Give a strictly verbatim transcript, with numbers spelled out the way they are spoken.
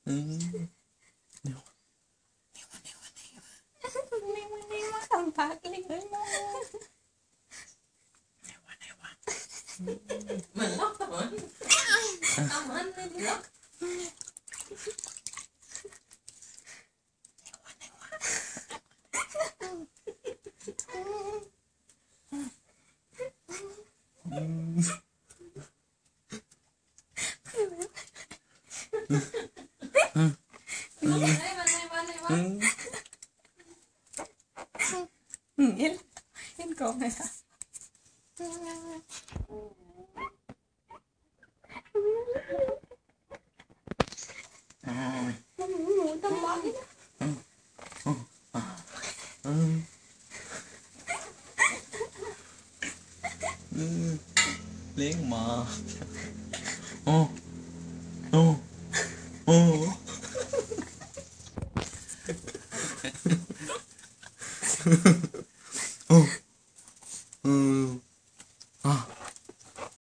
อืมเดี๋ยวนี่มันนี่มาคำพักเลยมั้งเหมือนล็อกตัวมันเอามันเลยล็อกอืมมันเลยมันเลยมันเลยมันอืมอืมเห็นเห็นกองเลยค่ะอ๋อหนูทำบ้านอืมอืมเลี้ยงหมาโอ้โอ้โอ้โอ้อืมอ่ะ